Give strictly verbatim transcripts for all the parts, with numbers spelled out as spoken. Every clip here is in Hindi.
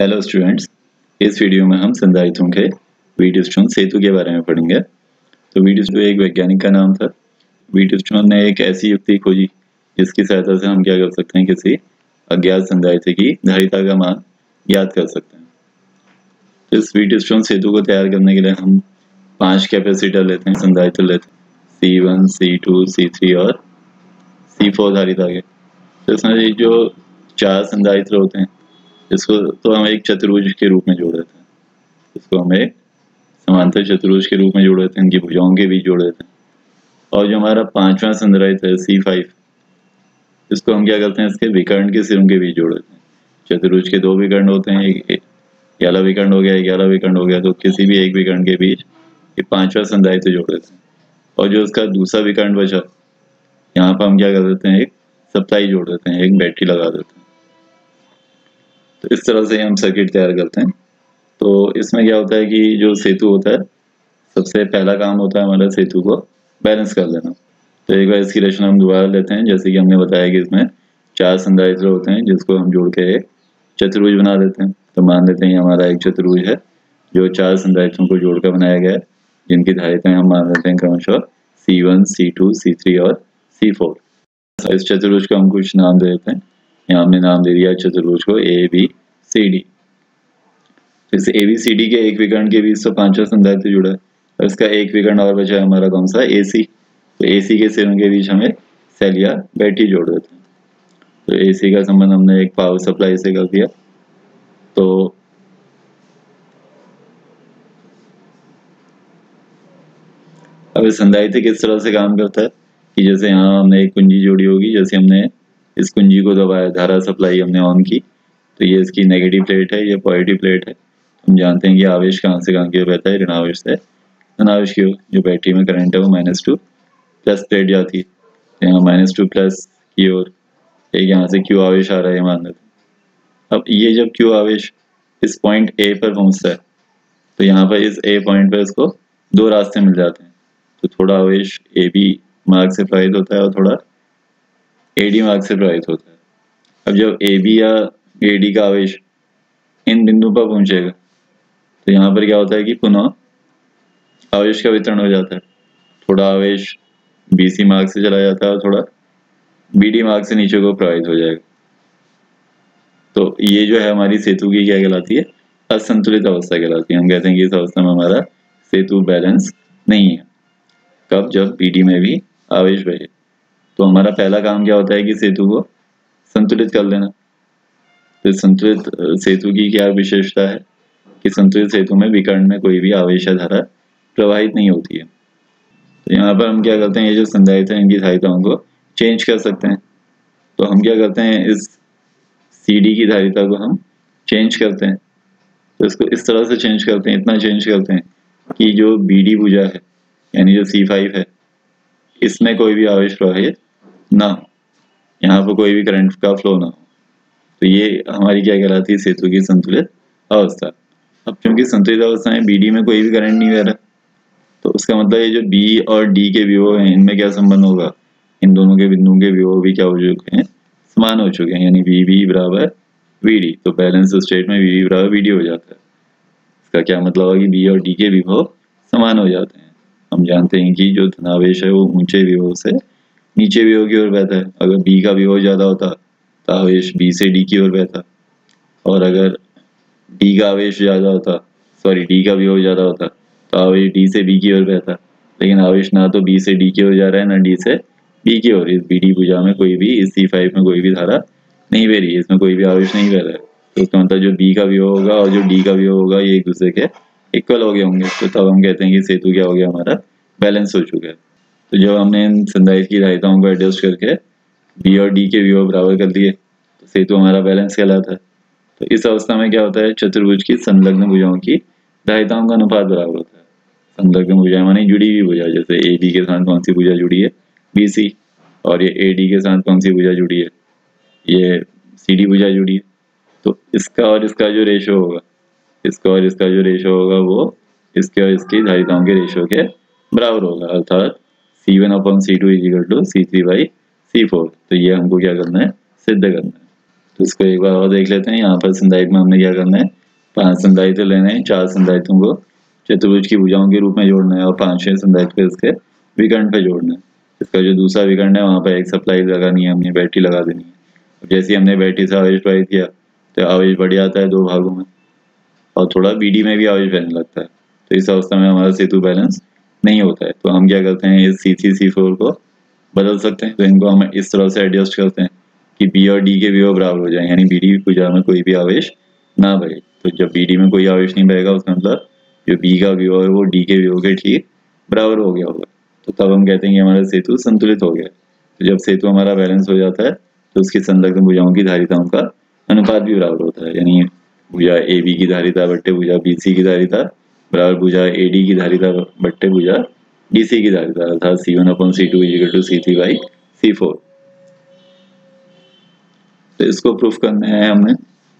हेलो स्टूडेंट्स, इस वीडियो में हम संधारित्रों के व्हीटस्टोन सेतु के बारे में पढ़ेंगे। तो व्हीटस्टोन एक वैज्ञानिक का नाम था। व्हीटस्टोन ने एक ऐसी युक्ति खोजी जिसकी सहायता से हम क्या कर सकते हैं, किसी अज्ञात संधारित्र की धारिता का मान ज्ञात कर सकते हैं। तो इस व्हीटस्टोन सेतु को तैयार करने के लिए हम पांच कैपेसिटर लेते हैं, संधारित्र लेते हैं, C one, C two, C three और सी फोर धारिता के। तो इसमें जो चार संधारित्र होते हैं इसको तो हम एक चतुर्भुज के रूप में जोड़ देते हैं, इसको हम एक समांतर चतुर्भुज के रूप में जोड़ देते हैं, इनकी भुजाओं के बीच जोड़ देते हैं। और जो हमारा पांचवा संधारित्र है सी फाइव, इसको हम क्या करते हैं, इसके विकर्ण के सिरों के बीच जोड़ देते हैं। चतुर्भुज के दो विकर्ण होते हैं, एक ग्यारह विकर्ण हो गया, ग्यारह विकर्ण हो गया, तो किसी भी एक विकर्ण के बीच ये पांचवा संधारित्र जोड़ देते हैं। और जो उसका दूसरा विकर्ण बचा, यहाँ पर हम क्या कर देते हैं, एक सप्लाई जोड़ देते हैं, एक बैटरी लगा देते हैं। तो इस तरह से हम सर्किट तैयार करते हैं। तो इसमें क्या होता है कि जो सेतु होता है, सबसे पहला काम होता है हमारा सेतु को बैलेंस कर लेना। तो एक बार इसकी रचना हम दोबारा लेते हैं। जैसे कि हमने बताया कि इसमें चार संधारित्र होते हैं जिसको हम जोड़ के एक चतुर्भुज बना देते हैं। तो मान लेते हैं हमारा एक चतुर्भुज है जो चार संधारित्रों को जोड़कर बनाया गया है, जिनकी धारिताएं हम मान लेते हैं क्रमशः C one, C two, C three और सी फोर। इस चतुर्भुज को हम कुछ नाम दे देते हैं। यहाँ हमने नाम दे दिया चतुर्भुज को ए बी सी डी। इस ए बी सी डी के एक विकर्ण के बीच से पांचवा संधारित्र जुड़ा है और इसका एक विकर्ण और बचा है हमारा कौन सा, ए सी। तो ए सी के सिरों के बीच हमें सेल या बैटरी जोड़ देते हैं। तो ए सी का संबंध हमने एक पावर सप्लाई से कर दिया। तो अब इस संधारित्र किस तरह से काम करता है कि जैसे यहाँ हमने एक कुंजी जोड़ी होगी, जैसे हमने इस कुंजी को दबाया, धारा सप्लाई हमने ऑन की, तो ये इसकी नेगेटिव प्लेट है, ये पॉजिटिव प्लेट है। हम जानते हैं कि आवेश कहाँ से कहाँ की ओर बहता है, ऋणावेश से धनावेश की ओर। जो बैटरी में करंट है वो माइनस टू प्लस प्लेट जाती है, तो यहाँ माइनस टू प्लस की ओर एक यहाँ से क्यू आवेश आ रहा है, मान लेते हैं। अब ये जब क्यू आवेश इस पॉइंट ए पर पहुंचता है, तो यहाँ पर इस ए पॉइंट पर इसको दो रास्ते मिल जाते हैं। तो थोड़ा आवेश ए बी मार्ग से प्रवाहित होता है और थोड़ा ए डी मार्ग से प्रवाहित होता है। अब जब ए बी या ए डी का आवेश इन बिंदु पर पहुंचेगा, तो यहाँ पर क्या होता है कि पुनः आवेश का वितरण हो जाता है। थोड़ा आवेश बी सी मार्ग से चला जाता है और थोड़ा बी डी मार्ग से नीचे को प्रवाहित हो जाएगा। तो ये जो है हमारी सेतु की क्या कहलाती है, असंतुलित अवस्था कहलाती है। हम कहते हैं कि इस अवस्था में हमारा सेतु बैलेंस नहीं है। कब, जब बी डी में भी आवेश बहे। तो हमारा पहला काम क्या होता है कि सेतु को संतुलित कर लेना। तो संतुलित सेतु की क्या विशेषता है कि संतुलित सेतु में विकर्ण में कोई भी आवेश या धारा प्रवाहित नहीं होती है। तो यहाँ पर हम क्या करते हैं, ये जो संधारित्र है इनकी धारिताओं को चेंज कर सकते हैं। तो हम क्या करते हैं, इस सी डी की धारिता को हम चेंज करते हैं। तो इसको इस तरह से चेंज करते हैं, इतना चेंज करते हैं कि जो बी डी भुजा है यानी जो सी फाइव है, इसमें कोई भी आवेश प्रवाहित ना हो, यहाँ पर कोई भी करंट का फ्लो ना हो। तो ये हमारी क्या कहलाती है, सेतु की संतुलित अवस्था। अब क्योंकि संतुलित अवस्था में बी डी में कोई भी करंट नहीं बह रहा, तो उसका मतलब ये जो बी और डी के विभव हैं इनमें क्या संबंध होगा, इन दोनों के बिंदुओं के विभव भी क्या हो चुके हैं, समान हो चुके हैं, यानी वी बी बराबर वी डी। तो बैलेंस स्टेट में वी बी बराबर वी डी हो जाता है। इसका क्या मतलब है कि बी और डी के विभव समान हो जाते हैं। हम जानते हैं कि जो धनावेश है वो ऊंचे विभव से नीचे विभव की ओर बहता है। अगर बी का विभव ज्यादा होता तो आवेश बी से डी की ओर बहता, और अगर डी का आवेश ज्यादा होता सॉरी डी का विभव ज्यादा होता तो आवेश डी से बी की ओर बहता। लेकिन आवेश ना तो बी से डी की ओर जा रहा है ना डी से बी की ओर। इस बी डी भुजा में कोई भी, इस सी फाइव में कोई भी धारा नहीं बह रही है, इसमें कोई भी आवेश नहीं बह रहा है। तो इसका मतलब जो बी का विभव होगा और जो डी का विभव होगा ये एक दूसरे के इक्वल हो गए होंगे। तो तब हम कहते हैं कि सेतु क्या हो गया, हमारा बैलेंस हो चुका है। तो जब हमने इन संधारित्र की धारिताओं को एडजस्ट करके बी और डी के विभव बराबर कर दिए तो सेतु हमारा बैलेंस कहलाता है। तो इस अवस्था में क्या होता है, चतुर्भुज की संलग्न भुजाओं की धारिताओं का अनुपात बराबर होता है। संलग्न भुजा मानी जुड़ी हुई भुजा, जैसे ए डी के साथ कौन सी भुजा जुड़ी है, बी सी, और ये ए डी के साथ कौन सी भुजा जुड़ी है, ये सी डी भुजा जुड़ी है। तो इसका और इसका जो रेशो होगा, इसका और इसका जो रेशो होगा वो इसके और इसकी धारिताओं के रेशो के बराबर होगा, अर्थात C one upon C two is equal to C three by C four. तो ये हमको क्या करना है, सिद्ध करना है। तो इसको एक बार और देख लेते हैं। यहाँ पर संधायित में हमने क्या करना है, पांच संधायित लेने हैं, चार संधायितों को चतुर्भुज की भुजाओं के रूप में जोड़ना है और पांचवें संधायित पे इसके विकर्ण पे जोड़ना है। इसका जो दूसरा विकर्ण है वहाँ पर एक सप्लाई लगानी है, हमने बैटरी लगा देनी है। जैसे ही हमने बैटरी से आवेश प्रवाहित किया तो आवेश बढ़ जाता है दो भागों में और थोड़ा बीडी में भी आवेश बहने लगता है। तो इस अवस्था में हमारा सेतु बैलेंस नहीं होता है। तो हम क्या करते हैं, इस सी थ्री सी फोर को बदल सकते हैं। तो इनको हम इस तरह से एडजस्ट करते हैं कि बी और डी के विभव बराबर हो जाए, यानी बीडी भुजा में कोई भी आवेश ना बहे। तो जब बीडी में कोई आवेश नहीं बहेगा उसका मतलब जो बी का विभव है वो डी के विभव के ठीक बराबर हो गया होगा। तो तब हम कहते हैं कि हमारा सेतु संतुलित हो गया। तो जब सेतु हमारा बैलेंस हो जाता है तो उसकी संलग्न भुजाओं की धारिताओं का अनुपात भी बराबर होता है, यानी भुजा ए बी की धारिता बट्टे भुजा बी सी की धारिता बराबर भुजा ए डी की धारिता बट्टे भुजा डी सी की धारिता, अर्थात C one upon C two equal to C three by C four. तो इसको प्रूफ करना है हमने।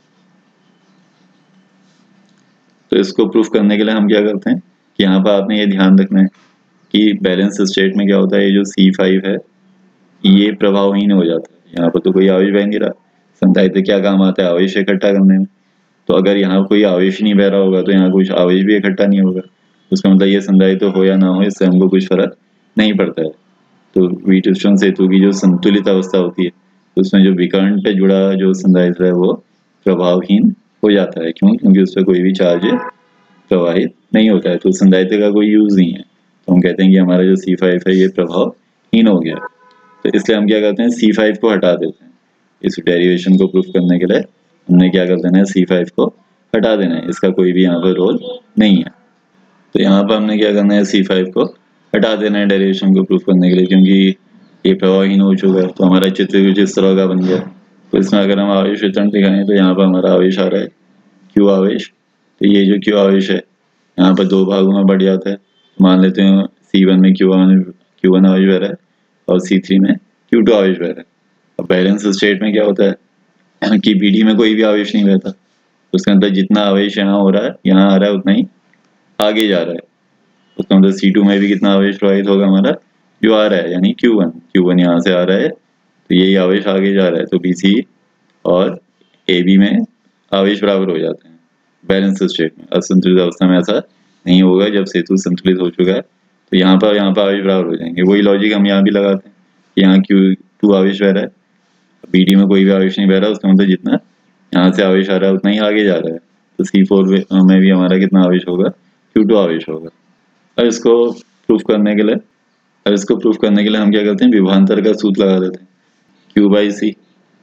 तो इसको प्रूफ करने के लिए हम क्या करते हैं कि यहाँ पर आपने ये ध्यान रखना है कि बैलेंस स्टेट में क्या होता है, ये जो सी फाइव है ये प्रभावहीन हो जाता है। यहाँ पर तो कोई आवेश बह नहीं रहा। संधायित्र क्या काम आता है, आवेश इकट्ठा करने में। तो अगर यहाँ कोई आवेश नहीं बह रहा होगा तो यहाँ कुछ आवेश भी इकट्ठा नहीं होगा। उसका मतलब ये संधायित्र हो या ना हो इससे हमको कुछ फर्क नहीं पड़ता है। तो व्हीटस्टोन सेतु की जो संतुलित अवस्था होती है उसमें जो विकर्ण पे जुड़ा जो संधायित्र है वो प्रभावहीन हो जाता है। क्यों? क्योंकि उस पर कोई भी चार्ज प्रवाहित नहीं होता है, तो संधायित्र का कोई यूज नहीं है। तो हम कहते हैं कि हमारा जो सी फाइव है ये प्रभावहीन हो गया। तो इसलिए हम क्या करते हैं, सी फाइव को हटा देते हैं। इस डेरिवेशन को प्रूफ करने के लिए हमने क्या कर देना है, सी फाइव को हटा देना है। इसका कोई भी यहाँ पर रोल नहीं है। तो यहाँ पर हमने क्या करना है, सी फाइव को हटा देना है डेरिवेशन को प्रूफ करने के लिए, क्योंकि ये प्रभावहीन हो चुका है। तो हमारा चित्र कुछ इस तरह का बन गया। तो इसमें अगर हम आवेश वितरण दिखाएं तो यहाँ पर हमारा आवेश आ रहा है क्यू आवेश। तो ये जो क्यू आवेश है यहाँ पर दो भागों में बढ़ जाता है। मान लेते हैं सी वन में क्यू वन क्यू वन आवेश बह रहा है और सी थ्री में क्यू टू आवेश बह रहा है। अब बैलेंस स्टेट में क्या होता है कि बीडी में कोई भी आवेश नहीं बहता। तो उसके अंदर जितना आवेश यहाँ हो रहा है यहाँ आ रहा है उतना ही आगे जा रहा है। उसका मतलब सी टू में भी कितना आवेश प्रवाहित होगा हमारा, जो आ रहा है, यानी क्यू वन क्यू वन यहाँ से आ रहा है तो यही आवेश आगे जा रहा है। तो बी सी और ए बी में आवेश बराबर हो जाते हैं बैलेंस स्टेट में। असंतुलित अवस्था में ऐसा नहीं होगा। जब सेतु संतुलित हो चुका है तो यहाँ पर यहाँ पर आवेश बराबर हो जाएंगे। वही लॉजिक हम यहाँ भी लगाते हैं। यहाँ क्यू टू आवेश बह रहा है, बीडी में कोई भी आवेश नहीं बह रहा, उसका मतलब जितना यहाँ से आवेश आ रहा है उतना ही आगे जा रहा है। तो सी फोर में भी हमारा कितना आवेश होगा, क्यू टू आवेश होगा। और इसको प्रूफ करने के लिए और इसको प्रूफ करने के लिए हम क्या करते हैं, विभवांतर का सूत्र लगा देते हैं। क्यू बाई सी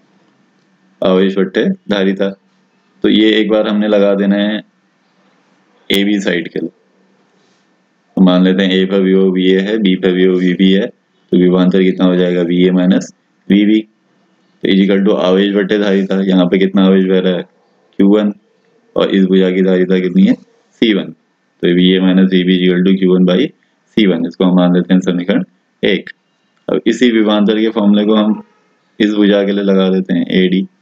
आवेश बट्टे धारिता। तो ये एक बार हमने लगा देना है ए बी साइड के लिए। तो मान लेते हैं ए पर विभव वी ए है, बी पर विभव वी बी है। तो विभवांतर कितना हो जाएगा, V A minus V B. तो इजिकल टू आवेश बट्टे धारिता। यहाँ पे कितना आवेश बह रहा है, क्यू वन, और इस भुजा की धारिता कितनी है, सी वन। तो V A minus V B equal to Q one by C one. इसको हम मान लेते हैं समीकरण एक। अब इसी विभवांतर के फॉर्मूले को हम इस भुजा के लिए लगा देते हैं ए डी।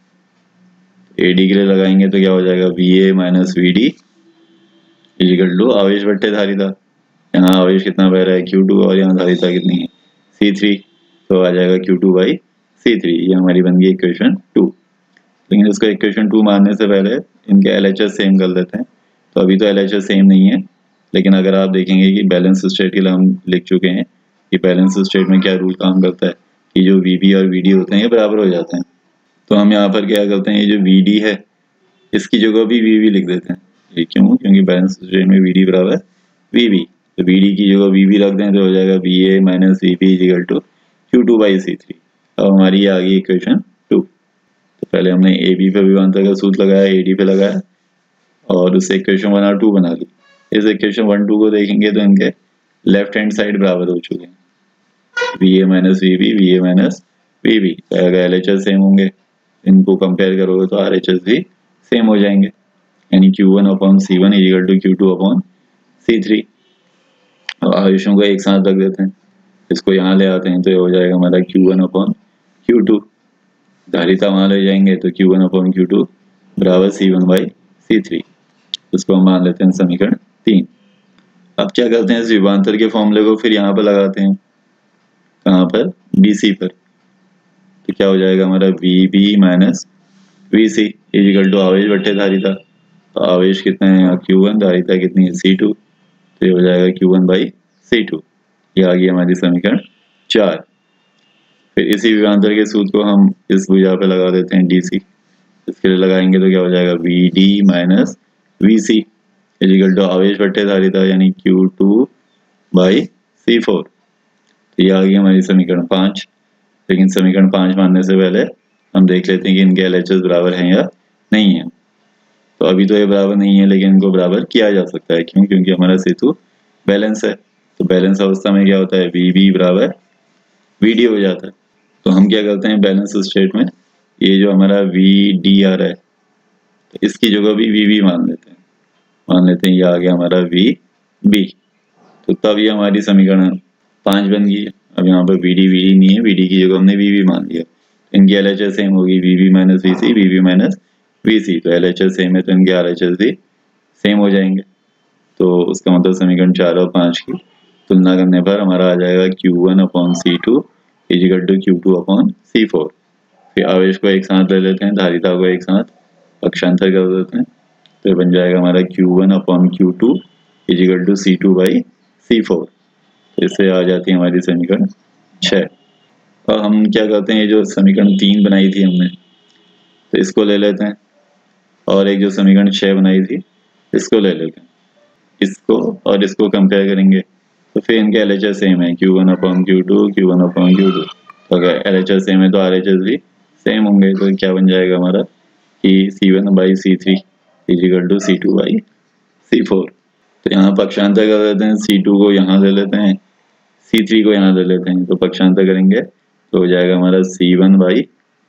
ए डी के लिए लगाएंगे तो क्या हो जाएगा, V A minus V D equal to आवेश बट्टे धारिता। यहाँ आवेश कितना बह रहा है, क्यू टू, और यहाँ धारिता कितनी है, सी थ्री। तो आ जाएगा Q two by C three. ये हमारी बन गई इक्वेशन टू। लेकिन इसको इक्वेशन टू मानने से पहले इनके एल एच एस सेम कर लेते हैं। तो अभी तो एल एच एस सेम नहीं है, लेकिन अगर आप देखेंगे कि बैलेंस स्टेट के लिए हम लिख चुके हैं कि बैलेंस स्टेट में क्या रूल काम करता है कि जो वी बी और वी डी होते हैं ये बराबर हो जाते हैं। तो हम यहाँ पर क्या करते हैं, ये जो वी डी है इसकी जगह भी वी बी लिख देते हैं। ये क्यों, क्योंकि बैलेंस स्टेट में वी डी बराबर वी बी। तो वी डी की जगह वी बी रख दें तो हो जाएगा V A minus V B equal to Q two by C three. अब हमारी ये आ गई इक्वेशन टू। तो पहले हमने ए बी पे विभवांतर का सूत्र लगाया, ए डी पे लगाया और उससे इक्वेशन वन और टू बना ली। इस इक्वेशन वन टू को देखेंगे तो इनके लेफ्ट हैंड साइड बराबर हो चुके हैं, V A minus V B, V A minus V B. अगर एल एच एस सेम होंगे, इनको कंपेयर करोगे तो आर एच एस भी सेम हो जाएंगे, यानी Q one upon C one equal to Q two upon C three. अब आवेशों को एक साथ रख देते हैं, इसको यहाँ ले आते हैं तो ये हो जाएगा हमारा Q one upon Q two. धारिता वहाँ ले जाएंगे तो Q one upon Q two बराबर C one by C three. उसको हम मान लेते हैं समीकरण तीन। अब क्या करते हैं, इस विभवांतर के फॉर्मूले को फिर यहाँ पर लगाते हैं, कहाँ पर, बी सी पर। तो क्या हो जाएगा हमारा V B minus V C equal to आवेश बट्टे धारिता। तो आवेश कितना है यहाँ क्यू वन, धारिता कितनी है सी टू, तो ये हो जाएगा Q one by C two. ये आ गई हमारी समीकरण चार। फिर इसी विभवांतर के सूत्र को हम इस भुजा पे लगा देते हैं डी सी। इसके लिए लगाएंगे तो क्या हो जाएगा V D minus V C equal to आवेश बट्टे धारिता यानी Q two by C four. तो ये आ गई हमारी समीकरण पाँच। लेकिन समीकरण पाँच मानने से पहले हम देख लेते हैं कि इनके एल एच एस बराबर हैं या नहीं है। तो अभी तो ये बराबर नहीं है, लेकिन इनको बराबर किया जा सकता है। क्यों? क्योंकि हमारा सेतु बैलेंस है। तो बैलेंस अवस्था में क्या होता है, वी बी बराबर वी डी हो जाता है। तो हम क्या करते हैं बैलेंस स्टेट में, ये जो हमारा वी डी आ रहा है तो इसकी जगह भी वी बी मान लेते हैं। मान लेते हैं ये आ गया हमारा वी बी। तो तब ये हमारी समीकरण पाँच बन गई है। अब यहाँ पर वी डी वी डी नहीं है, वी डी की जगह हमने वी बी मान लिया। इनकी एल एच एस सेम होगी, V B minus V C, V B minus V C. तो एल एच एस सेम है तो इनके आर एच एस भी सेम हो जाएंगे। तो उसका मतलब समीकरण चार और पाँच की तुलना करने पर हमारा आ जाएगा Q one upon C two equal to Q two upon C four. फिर आवेश को एक साथ ले लेते हैं, धारिता को एक साथ पक्षांतर कर देते हैं, तो बन जाएगा हमारा Q one upon Q two equal to C two by C four. तो इससे आ जाती है हमारी समीकरण छः। और हम क्या करते हैं, ये जो समीकरण तीन बनाई थी हमने तो इसको ले लेते हैं, और एक जो समीकरण छः बनाई थी इसको ले लेते हैं। इसको और इसको कंपेयर करेंगे तो फिर इनके एल एच एस सेम है, Q one upon Q two, Q one upon Q two. तो अगर एल एच एस सेम है तो आर एच एस भी सेम होंगे। तो क्या बन जाएगा हमारा कि C one by C three equal to C two by C four. तो यहाँ पक्षांतर कर देते हैं, सी टू को यहाँ ले लेते हैं, सी थ्री को यहाँ ले लेते हैं। तो पक्षांतर करेंगे तो हो जाएगा हमारा C one by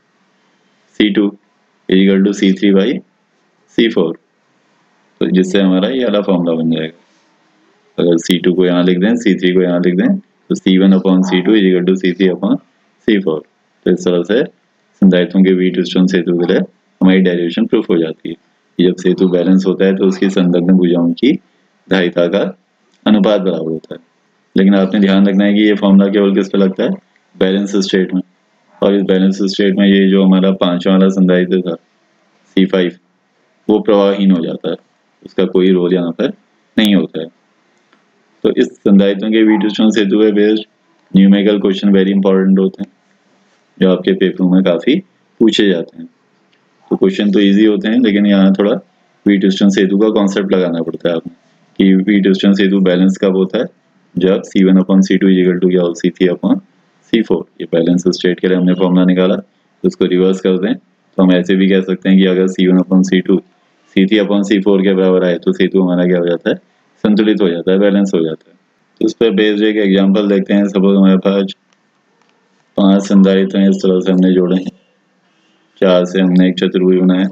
C two equal to C three by C four. तो जिससे हमारा ये वाला फॉर्मूला बन जाएगा। अगर सी टू को यहाँ लिख दें, सी थ्री को यहाँ लिख दें, तो C one upon C two equal to C three upon C four. तो इस तरह से संधारित्रों के व्हीटस्टोन सेतु के लिए हमारी डेरिवेशन प्रूफ हो जाती है। जब सेतु बैलेंस होता है तो उसकी संलग्न भुजाओं की धारिता का अनुपात बराबर होता है। लेकिन आपने ध्यान रखना है कि ये फॉर्मूला केवल किस पे लगता है, बैलेंस स्टेट में। और इस बैलेंस स्टेट में ये जो हमारा पांचवा वाला संधारित्र था सी फाइव वो प्रवाहहीन हो जाता है, उसका कोई रोल यहाँ पर नहीं होता है। तो इस संधारित्रों के व्हीटस्टोन सेतु पे based numerical question very important होते हैं, जो आपके पेपर में काफ़ी पूछे जाते हैं। तो क्वेश्चन तो इजी होते हैं, लेकिन यहाँ थोड़ा व्हीटस्टोन सेतु का कॉन्सेप्ट लगाना पड़ता है आपने कि व्हीटस्टोन सेतु बैलेंस कब होता है, जब C one upon C two equal to क्या हो C three upon C four. ये बैलेंस स्टेट के लिए हमने फॉर्मूला निकाला, तो उसको रिवर्स कर दें तो हम ऐसे भी कह सकते हैं कि अगर C one upon C two C three upon C four के बराबर आए तो सेतु हमारा क्या हो जाता है, संतुलित हो जाता है, बैलेंस हो जाता है। तो उस पर बेस्ड एक एग्जाम्पल देखते हैं। सपोज हमारे पास पांच संधारित्र हैं, इस तरह से हमने जोड़े हैं, चार से हमने एक चतुर्भुज बनाया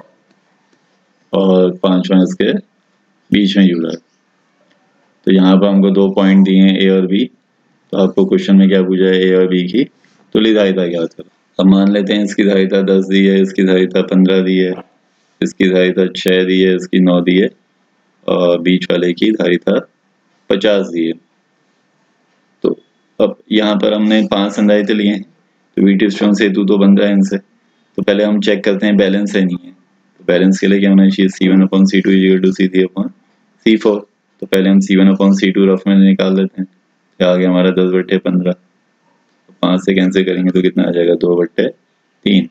और पांचवा इसके बीच में जुड़ा है। तो यहाँ पर हमको दो पॉइंट दिए हैं ए और बी। तो आपको क्वेश्चन में क्या पूछा है, ए और बी की तुल्य धारिता ज्ञात करो। अब मान लेते हैं इसकी धारिता दस दी है, इसकी धारिता पंद्रह दी है, इसकी धारिता छः दी है, इसकी नौ दी है, और बीच वाले की धारिता पचास दी है। तो अब यहाँ पर हमने पांच संधारित्र लिए हैं, तो व्हीटस्टोन सेतु तो बन रहा है इनसे। तो पहले हम चेक करते हैं बैलेंस है नहीं है। तो बैलेंस के लिए क्या होना चाहिए, C one upon C two equal to C three upon C four. तो पहले हम C one upon C two rough में निकाल लेते हैं। क्या आ गया हमारा दस बट्टे पंद्रह। तो पाँच से कैंसिल करेंगे तो कितना आ जाएगा, दो बट्टे तीन।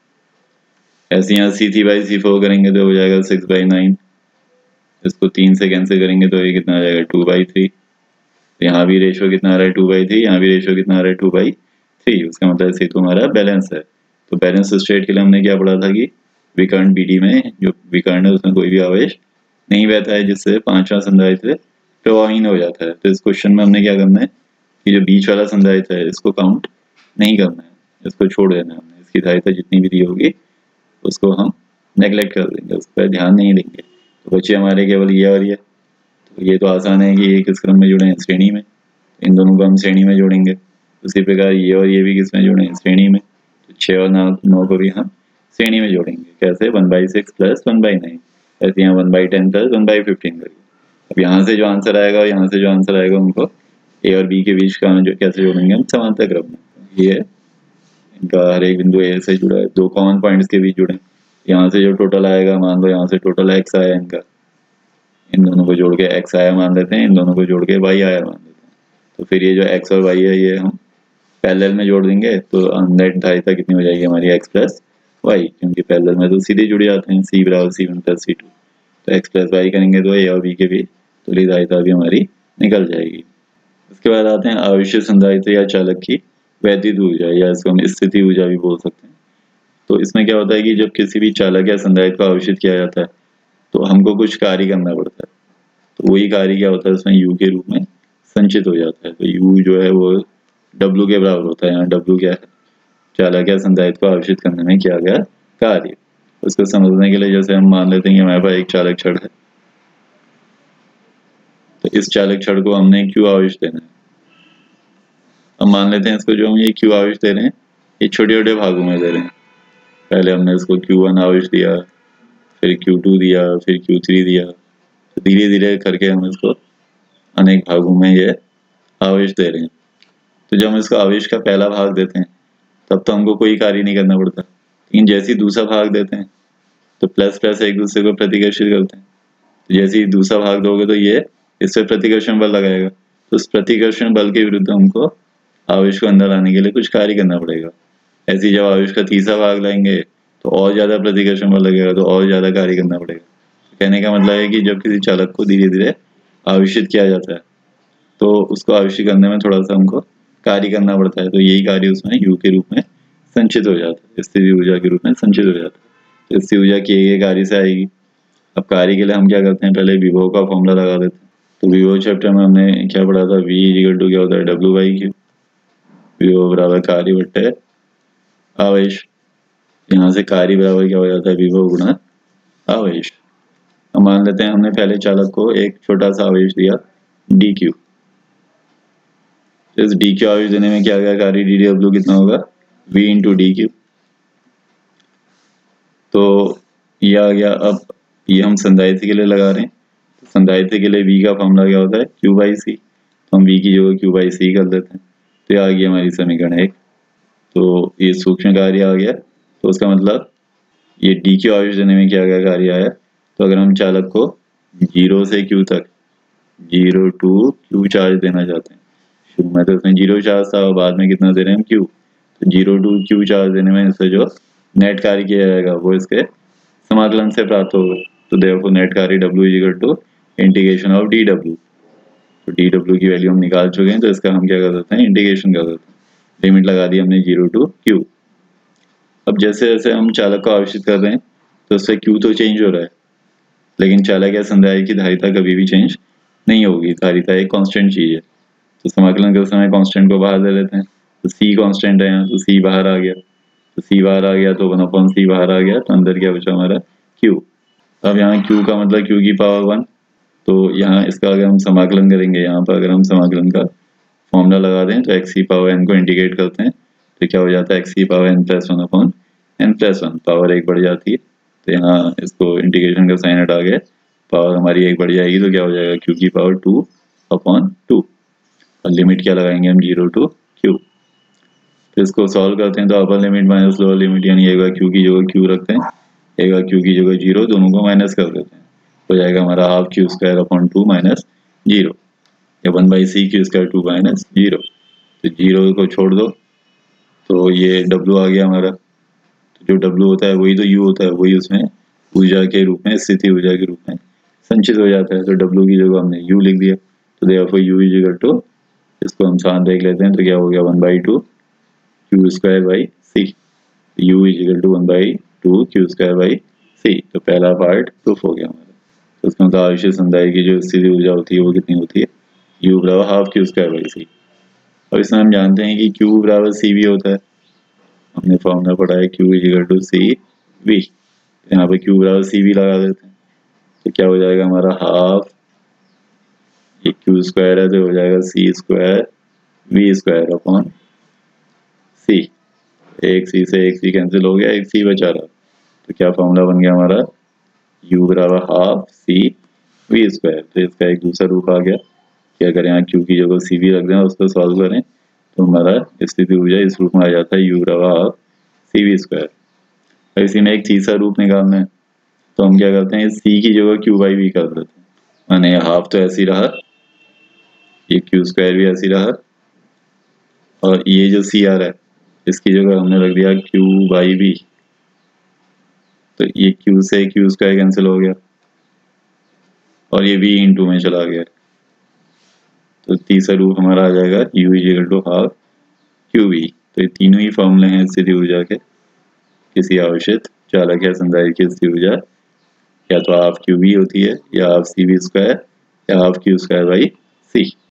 ऐसे यहाँ C three by C four करेंगे तो हो जाएगा सिक्स बाई नाइन। इसको तीन से कैंसिल करेंगे तो ये कितना आ जाएगा, टू बाई थ्री। तो यहाँ भी रेशो कितना आ रहा है, टू बाई थ्री। यहाँ भी रेशो कितना आ रहा है, टू बाई थ्री। उसका मतलब सेतु हमारा बैलेंस है। तो बैलेंस स्टेट के लिए हमने क्या पढ़ा था कि विकर्ण बी डी में जो विकर्ण है उसमें कोई भी आवेश नहीं बहता है, जिससे पांचवा संधारित्र प्रवाहहीन हो जाता है। तो इस क्वेश्चन में हमने क्या करना है कि जो बीच वाला संधारित्र है इसको काउंट नहीं करना है, इसको छोड़ देना है हमने। इसकी धारिता जितनी भी दी होगी उसको हम नेग्लेक्ट कर देंगे, उस पर ध्यान नहीं देंगे। तो बच्चे हमारे केवल ये और ये। तो ये तो आसान है कि ये किस क्रम में जुड़े हैं, श्रेणी में। इन दोनों को हम श्रेणी में जोड़ेंगे। उसी प्रकार ये और ये भी किस में जुड़े हैं, श्रेणी में। तो छः और नौ नौ को भी हम श्रेणी में जोड़ेंगे। कैसे, one by six plus one by nine. ऐसे यहाँ one by ten plus one by fifteen करिए। अब यहाँ से जो आंसर आएगा और यहाँ से जो आंसर आएगा उनको ए और बी के बीच का जो कैसे जोड़ेंगे हम, समांतर क्रम में। ये इनका हर एक बिंदु ए से जुड़ा है, दो कॉमन पॉइंट्स के बीच जुड़े। यहाँ से जो टोटल आएगा, मान लो यहाँ से टोटल एक्स आया इनका, इन दोनों को जोड़ के एक्स आया मान लेते हैं, इन दोनों को जोड़ के वाई आया मान लेते हैं। तो फिर ये जो एक्स और वाई है ये हम पैरेलल में जोड़ देंगे, तो नेट धारिता कितनी हो जाएगी हमारी एक्स प्लस वाई, क्योंकि पैरेलल में तो सीधे जुड़ जाते हैं, सी बराबर C one plus C two. तो एक्स प्लस वाई करेंगे तो ए और बी के भी तुल्य धारिता भी हमारी निकल जाएगी। उसके बाद आते हैं आवेशित संधारित्र या चालक की वैद्युत ऊर्जा, या इसको हम स्थिति ऊर्जा भी बोल सकते हैं। तो इसमें क्या होता है कि जब किसी भी चालक या संधारित्र को आवेशित किया जाता है तो हमको कुछ कार्य करना पड़ता है, तो वही कार्य क्या होता है उसमें यू के रूप में संचित हो जाता है। तो यू जो है वो डब्लू के बराबर होता है। यहाँ डब्लू क्या है, चालक या संधारित्र को आवेशित करने में किया गया कार्य। उसको समझने के लिए जैसे हम मान लेते हैं कि हमारे पास एक चालक छड़ है, तो इस चालक छड़ को हमने क्यू आवेश देना है। अब मान लेते हैं इसको जो हम ये क्यू आवेश दे रहे हैं ये छोटे छोटे भागों में दे रहे हैं। पहले हमने इसको क्यू वन आवेश दिया, फिर क्यू टू दिया, फिर क्यू थ्री दिया, तो धीरे धीरे करके हम इसको अनेक भागों में ये आवेश दे रहे हैं। तो जब हम इसको आवेश का पहला भाग देते हैं तब तो हमको कोई कार्य नहीं करना पड़ता, लेकिन जैसे ही दूसरा भाग देते हैं तो प्लस प्लस एक दूसरे को प्रतिकर्षित करते हैं। तो जैसे ही दूसरा भाग दोगे तो ये इस पर प्रतिकर्षण बल लगाएगा, तो उस प्रतिकर्षण बल के विरुद्ध हमको आवेश को अंदर लाने के लिए कुछ कार्य करना पड़ेगा। ऐसे ही जब आवेश का तीसरा भाग लाएंगे तो और ज्यादा प्रतिकर्षण बल लगेगा, तो और ज्यादा कार्य करना पड़ेगा। तो कहने का मतलब है कि जब किसी चालक को धीरे धीरे आवेशित किया जाता है तो उसको आवेशित करने में थोड़ा सा हमको कार्य करना पड़ता है, तो यही कार्य उसमें यू के रूप में संचित हो जाता है, स्थिति ऊर्जा के रूप में संचित हो जाता है। तो स्थिति ऊर्जा किए गए कार्य से आएगी। अब कार्य के लिए हम क्या करते हैं, पहले विभव का फॉर्मूला लगा देते हैं। तो विभव चैप्टर में हमने क्या पढ़ा था, V इक्वल टू क्या होता है डब्ल्यू बाई क्यू, विभव बराबर कार्य बट्टे आवेश। यहाँ से कार्य बराबर क्या हो जाता है, विभव गुणा आवेश। अब मान लेते हैं हमने पहले चालक को एक छोटा सा आवेश दिया डी क्यू, इस डी क्यू आवेश देने में क्या गया कार्य डी डब्ल्यू कितना होगा, V इंटू डी क्यू। तो ये आ गया। अब ये हम संधारित्र के लिए लगा रहे हैं, तो संधारित्र के लिए V का फॉर्मूला क्या होता है, Q बाई सी। तो हम V की जगह Q बाई सी कर देते हैं, तो ये आ गया हमारी समीकरण एक। तो ये सूक्ष्म कार्य आ गया, तो उसका मतलब ये डी क्यू आवेश देने में क्या गया कार्य आया। तो अगर हम चालक को जीरो से क्यू तक, जीरो टू क्यू चार्ज देना चाहते हैं, शुरू में तो इसमें जीरो चार्ज था और बाद में कितना दे रहे हैं हम क्यू, तो जीरो टू क्यू चार्ज देने में इससे जो नेट कार्य किया जाएगा वो इसके समाकलन से प्राप्त होगा। तो देखो नेट कार्य W is equal to integration of D W. तो डी डब्ल्यू की वैल्यू हम निकाल चुके हैं, तो इसका हम क्या कर सकते हैं, इंटीग्रेशन कर सकते हैं। लिमिट लगा दी हमने जीरो टू क्यू। अब जैसे जैसे हम चालक को आवेशित कर रहे हैं तो उससे क्यू तो चेंज हो रहा है, लेकिन चालक या संधारित्र की धारिता कभी भी चेंज नहीं होगी। धारिता एक कांस्टेंट चीज है। तो समाकलन करते समय कांस्टेंट को बाहर ले लेते हैं, तो सी कांस्टेंट है यहाँ, तो सी बाहर आ गया, तो सी बाहर आ गया तो वन अपॉन सी बाहर आ गया, तो अंदर क्या बचा हमारा क्यू। अब यहाँ क्यू का मतलब क्यू की पावर वन, तो यहाँ इसका अगर हम समाकलन करेंगे, यहाँ पर अगर हम समाकलन का फॉर्मूला लगा दें तो एक्स की पावर एन को इंटीग्रेट करते हैं तो क्या हो जाता है, एक्स की power N plus one upon N plus one, power एक बढ़ जाती है। तो यहाँ इसको इंटीग्रेशन का साइन हटा के पावर हमारी एक बढ़ जाएगी, तो क्या हो जाएगा क्यू की पावर टू अपॉन टू, और लिमिट क्या लगाएंगे हम जीरो टू क्यू। तो इसको सॉल्व करते हैं तो upper limit minus lower limit, यानी एक बार क्यू की जगह क्यू रखते हैं, एक बार क्यू की जगह जीरो, दोनों को माइनस कर देते हैं। हो जाएगा हमारा half Q square upon two minus zero, या one by C Q square two minus zero. तो जीरो को छोड़ दो तो ये डब्ल्यू आ गया हमारा। तो जो डब्ल्यू होता है वही तो यू होता है, वही उसमें ऊर्जा के रूप में, स्थिति ऊर्जा के रूप में संचित हो जाता है। तो डब्ल्यू की जगह हमने यू लिख दिया, तो therefore U is equal to, इसको हम साथ देख लेते हैं तो क्या हो गया one by two Q square by C, U is equal to one by two Q square by C. तो पहला पार्ट प्रूफ हो गया हमारा। तो उसमें मतलब आवेशित संधारित्र की जो स्थिति ऊर्जा होती है वो कितनी होती है, यू बराबर half Q square by C. और इसमें हम जानते हैं कि क्यू बराबर सी वी होता है, हमने फॉर्मूला पढ़ा है Q is equal to C V. यहाँ पे क्यू बराबर सी वी लगा देते हैं, तो क्या हो जाएगा हमारा हाफ, ये क्यू स्क्वायर है तो हो जाएगा C square V square upon C. एक सी से एक सी कैंसिल हो गया, एक सी बचा रहा, तो क्या फॉर्मूला बन गया हमारा, यू बराबर हाफ सी वी स्क्वायर। तो इसका एक दूसरा रूप आ गया कि अगर यहाँ क्यू की जगह सी वी रख दें उसको सॉल्व करें तो हमारा स्थिति ऊर्जा इस रूप में आ जाता है, यू बराबर हाफ सी वी स्क्वायर। और इसी में एक तीसरा रूप निकालना है, तो हम क्या करते हैं, सी की जगह क्यू बाई वी कर देते हैं। माने हाफ तो ऐसी रहा, ये क्यू स्क्वायर भी ऐसी रहा, और ये जो सी आ रहा है इसकी जगह हमने रख दिया क्यू बाई वी। तो ये क्यू से क्यू स्क्वायर कैंसिल हो गया और ये v इंटू में चला गया। तो तीसरा रूप हमारा आ जाएगा u is equal to half Q V. तो ये तीनों ही फॉर्मूले हैं स्थिति ऊर्जा के। किसी आवेशित चालक या संधारित्र की स्थिति ऊर्जा या तो हाफ क्यू वी होती है या हाफ सी वी स्क्वायर या half Q square by C.